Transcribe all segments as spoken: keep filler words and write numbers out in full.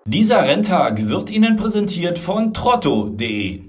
Dieser Renntag wird Ihnen präsentiert von trotto punkt de.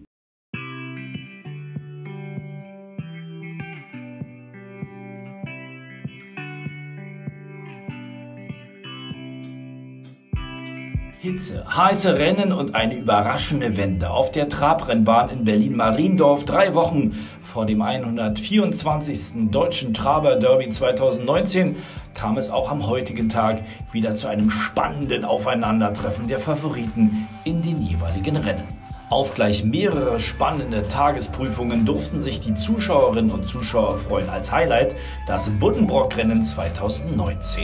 Hitze, heiße Rennen und eine überraschende Wende auf der Trabrennbahn in Berlin-Mariendorf drei Wochen vor dem hundertvierundzwanzigsten Deutschen Traber-Derby zweitausendneunzehn kam es auch am heutigen Tag wieder zu einem spannenden Aufeinandertreffen der Favoriten in den jeweiligen Rennen. Auf gleich mehrere spannende Tagesprüfungen durften sich die Zuschauerinnen und Zuschauer freuen. Als Highlight das Buddenbrock-Rennen zweitausendneunzehn.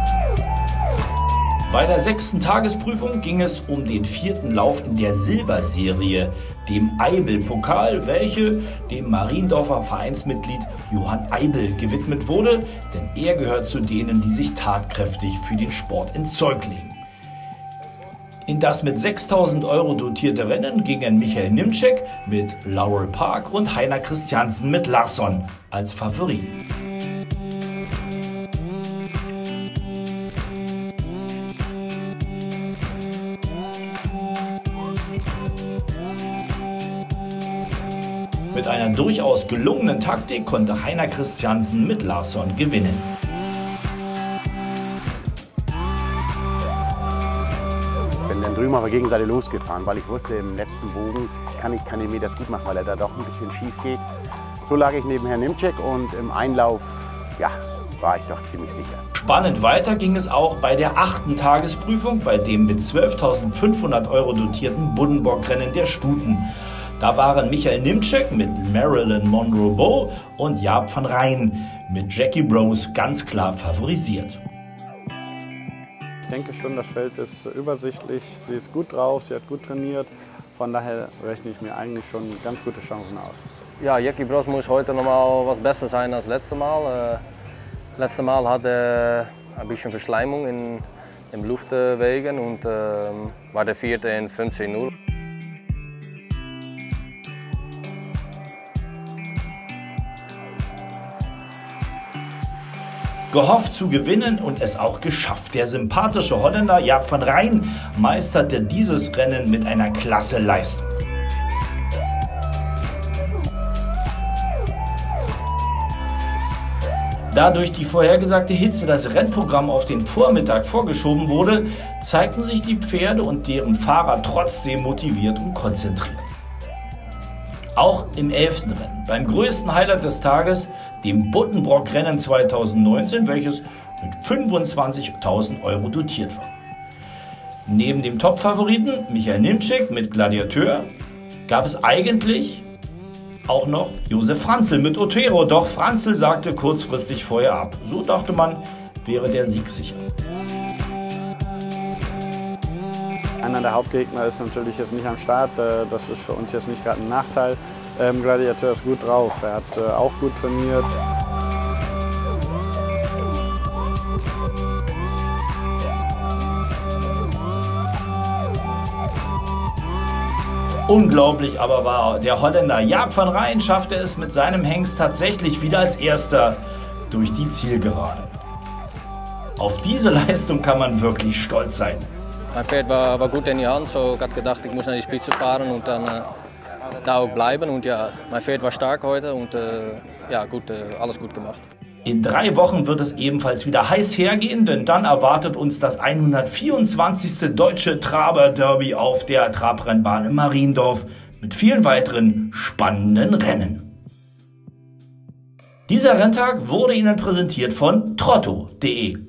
Bei der sechsten Tagesprüfung ging es um den vierten Lauf in der Silberserie, dem Eibel-Pokal, welche dem Mariendorfer Vereinsmitglied Johann Eibel gewidmet wurde, denn er gehört zu denen, die sich tatkräftig für den Sport ins Zeug legen. In das mit sechstausend Euro dotierte Rennen gingen Michael Nimczek mit Laurel Park und Heiner Christiansen mit Larsson als Favoriten. Mit einer durchaus gelungenen Taktik konnte Heiner Christiansen mit Larsson gewinnen. Ich bin dann drüben aber gegenseitig losgefahren, weil ich wusste, im letzten Bogen kann ich, kann ich mir das gut machen, weil er da doch ein bisschen schief geht. So lag ich neben Herrn Nimczek und im Einlauf, ja, war ich doch ziemlich sicher. Spannend weiter ging es auch bei der achten Tagesprüfung, bei dem mit zwölftausendfünfhundert Euro dotierten Buddenbrock-Rennen der Stuten. Da waren Michael Nimczek mit Marilyn Monroe Bow und Jaap van Rijn mit Jackie Brose ganz klar favorisiert. Ich denke schon, das Feld ist übersichtlich, sie ist gut drauf, sie hat gut trainiert. Von daher rechne ich mir eigentlich schon ganz gute Chancen aus. Ja, Jackie Brose muss heute noch mal was besser sein als letztes Mal. Äh, letztes Mal hatte er ein bisschen Verschleimung in den Luftwegen und äh, war der vierte in fünfzehn null. Gehofft zu gewinnen und es auch geschafft. Der sympathische Holländer Jaap van Rijn meisterte dieses Rennen mit einer klasse Leistung. Da durch die vorhergesagte Hitze das Rennprogramm auf den Vormittag vorgeschoben wurde, zeigten sich die Pferde und deren Fahrer trotzdem motiviert und konzentriert. Auch im elften Rennen, beim größten Highlight des Tages, dem Buddenbrock-Rennen zweitausendneunzehn, welches mit fünfundzwanzigtausend Euro dotiert war. Neben dem Top-Favoriten Michael Nimczek mit Gladiateur gab es eigentlich auch noch Josef Franzl mit Otero, doch Franzl sagte kurzfristig vorher ab. So dachte man, wäre der Sieg sicher. Einer der Hauptgegner ist natürlich jetzt nicht am Start, das ist für uns jetzt nicht gerade ein Nachteil. Ähm, Gladiateur ist gut drauf, er hat äh, auch gut trainiert. Unglaublich aber war, der Holländer Jaap van Rijn schaffte es mit seinem Hengst tatsächlich wieder als Erster durch die Zielgerade. Auf diese Leistung kann man wirklich stolz sein. Mein Pferd war, war gut in die Hand, so ich habe gedacht, ich muss nach die Spitze fahren und dann äh, da auch bleiben. Und ja, mein Pferd war stark heute und äh, ja, gut, äh, alles gut gemacht. In drei Wochen wird es ebenfalls wieder heiß hergehen, denn dann erwartet uns das hundertvierundzwanzigste Deutsche Traber-Derby auf der Trabrennbahn in Mariendorf mit vielen weiteren spannenden Rennen. Dieser Renntag wurde Ihnen präsentiert von trotto punkt de.